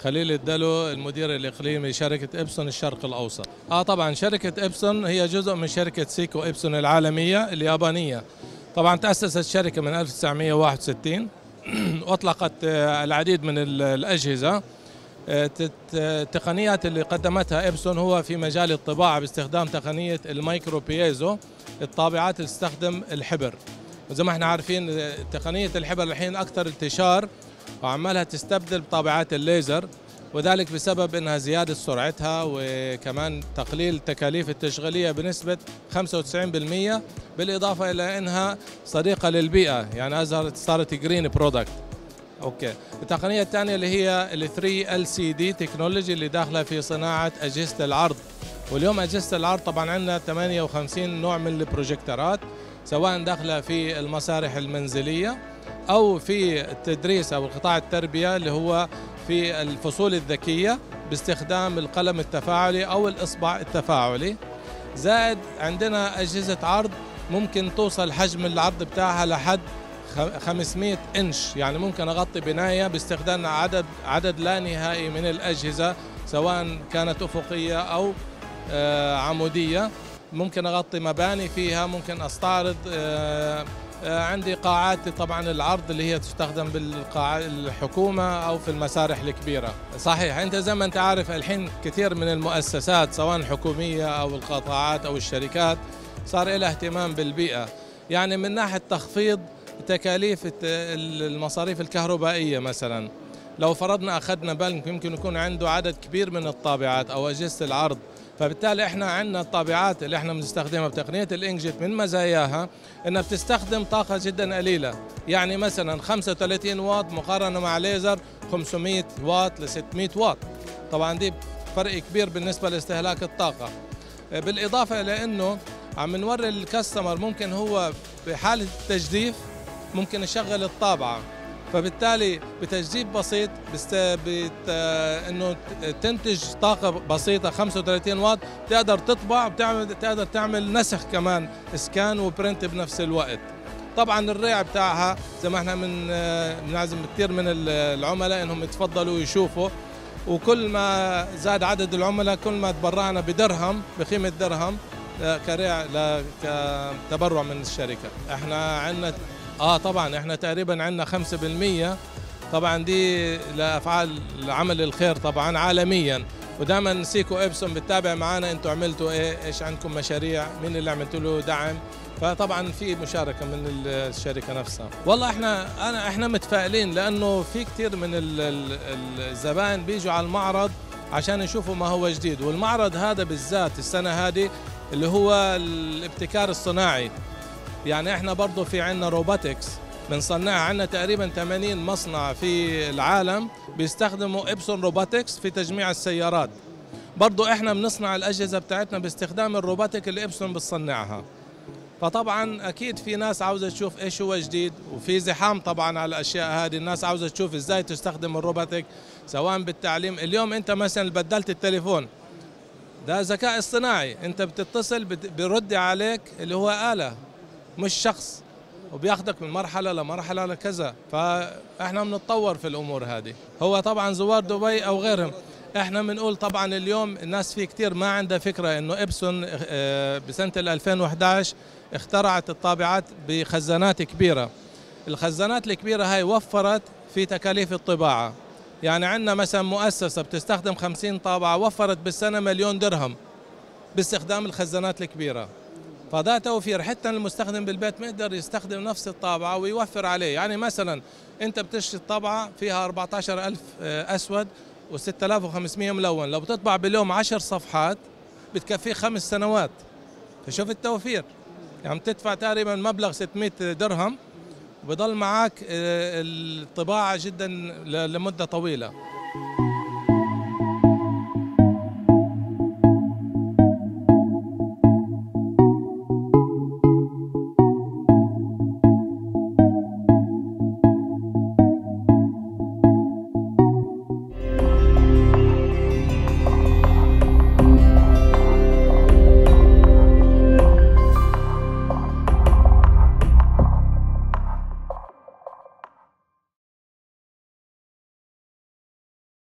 خليل الدلو، المدير الإقليمي لشركة إبسون الشرق الأوسط. طبعا شركة إبسون هي جزء من شركة سيكو إبسون العالمية اليابانية. طبعا تأسست الشركة من 1961 وأطلقت العديد من الأجهزة. التقنيات اللي قدمتها إبسون هو في مجال الطباعة باستخدام تقنية المايكرو بييزو، الطابعات اللي تستخدم الحبر. وزي ما احنا عارفين تقنية الحبر الحين أكثر انتشار وعمالها تستبدل بطابعات الليزر، وذلك بسبب انها زيادة سرعتها وكمان تقليل التكاليف التشغيلية بنسبة 95%، بالإضافة إلى أنها صديقة للبيئة، يعني صارت جرين برودكت. اوكي. التقنية الثانية اللي هي ال 3 LCD تكنولوجي اللي داخلة في صناعة أجهزة العرض. واليوم أجهزة العرض طبعا عندنا 58 نوع من البروجيكتورات، سواء داخلة في المسارح المنزلية أو في التدريس أو قطاع التربية اللي هو في الفصول الذكية باستخدام القلم التفاعلي أو الإصبع التفاعلي. زائد عندنا أجهزة عرض ممكن توصل حجم العرض بتاعها لحد 500 إنش، يعني ممكن أغطي بناية باستخدام عدد لا نهائي من الأجهزة، سواء كانت أفقية أو عمودية. ممكن أغطي مباني فيها، ممكن أستعرض. عندي قاعات طبعا العرض اللي هي تستخدم بالقاعات الحكومة أو في المسارح الكبيرة. صحيح، أنت زي ما أنت عارف الحين كثير من المؤسسات سواء الحكومية أو القطاعات أو الشركات صار لها اهتمام بالبيئة، يعني من ناحية تخفيض تكاليف المصاريف الكهربائية. مثلا لو فرضنا أخذنا بنك يمكن يكون عنده عدد كبير من الطابعات أو أجهزة العرض، فبالتالي احنا عندنا الطابعات اللي احنا بنستخدمها بتقنية الانكجيت من مزاياها انها بتستخدم طاقة جدا قليلة، يعني مثلا 35 واط مقارنة مع ليزر 500 واط ل 600 واط. طبعا دي فرق كبير بالنسبة لاستهلاك الطاقة. بالإضافة إلى أنه عم نوري الكاستمر ممكن هو بحالة التجديف ممكن يشغل الطابعة، فبالتالي بتجديف بسيط انه تنتج طاقه بسيطه 35 واط، تقدر تطبع تقدر تعمل نسخ كمان سكان وبرنت بنفس الوقت. طبعا الريع بتاعها زي ما احنا بنعزم كثير من العملاء انهم يتفضلوا يشوفوا، وكل ما زاد عدد العملاء كل ما تبرعنا بدرهم بقيمه درهم كريع كتبرع من الشركه. احنا عندنا طبعا احنا تقريبا عندنا 5% طبعا دي لافعال عمل الخير طبعا عالميا، ودائما سيكو إبسون بتتابع معنا انتم عملتوا ايش عندكم مشاريع، مين اللي عملتوا له دعم، فطبعا في مشاركه من الشركه نفسها. والله احنا متفائلين لانه في كثير من الزبائن بيجوا على المعرض عشان يشوفوا ما هو جديد، والمعرض هذا بالذات السنه هذه اللي هو الابتكار الصناعي. يعني احنا برضه في عندنا روبوتكس بنصنعها، عندنا تقريبا 80 مصنع في العالم بيستخدموا إبسون روبوتكس في تجميع السيارات. برضه احنا بنصنع الأجهزة بتاعتنا باستخدام الروبوتك اللي إبسون بتصنعها. فطبعا أكيد في ناس عاوزة تشوف إيش هو جديد، وفي زحام طبعا على الأشياء هذه، الناس عاوزة تشوف إزاي تستخدم الروبوتك سواء بالتعليم. اليوم أنت مثلا بدلت التليفون، ده ذكاء اصطناعي، أنت بتتصل بيرد عليك اللي هو آلة مش شخص، وبياخدك من مرحلة لمرحلة لكذا. فاحنا بنتطور في الامور هذه. هو طبعا زوار دبي او غيرهم، احنا بنقول طبعا اليوم الناس في كثير ما عندها فكرة انه إبسون بسنة 2011 اخترعت الطابعات بخزانات كبيرة. الخزانات الكبيرة هاي وفرت في تكاليف الطباعة، يعني عندنا مثلا مؤسسة بتستخدم 50 طابعة وفرت بالسنة 1,000,000 درهم باستخدام الخزانات الكبيرة. فده توفير حتى المستخدم بالبيت ما يقدر يستخدم نفس الطابعة ويوفر عليه. يعني مثلا انت بتشتري طابعة فيها 14,000 اسود و6,500 ملون، لو بتطبع باليوم 10 صفحات بتكفيه 5 سنوات. فشوف التوفير، يعني بتدفع تقريبا مبلغ 600 درهم وبضل معك الطباعة جدا لمدة طويلة.